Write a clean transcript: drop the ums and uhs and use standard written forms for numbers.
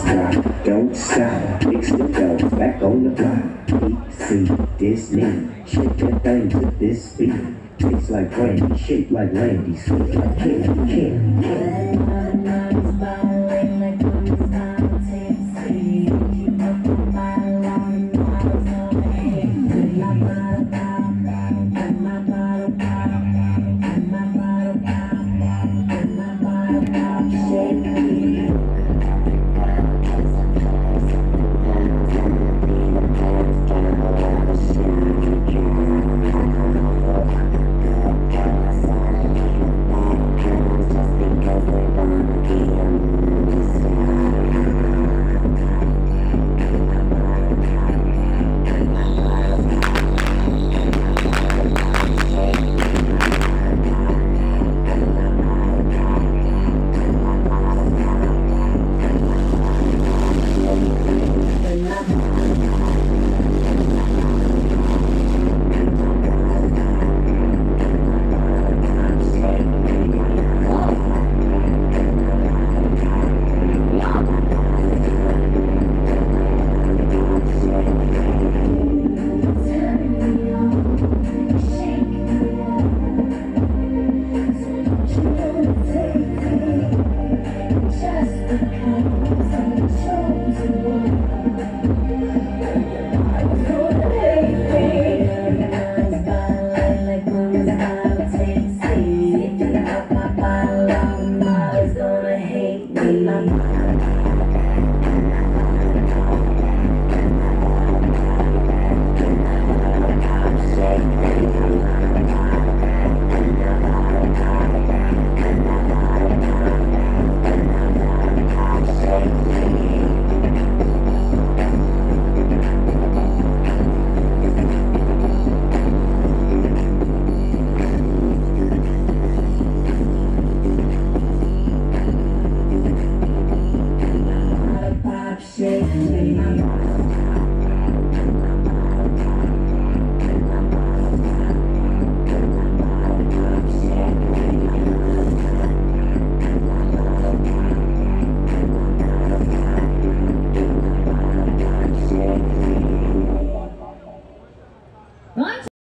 drop, don't stop, fix the dough, back on the block. Eat, see, this me, shake that thing to this beat. Tastes like brandy, shaped like Randy, sweet like candy, candy.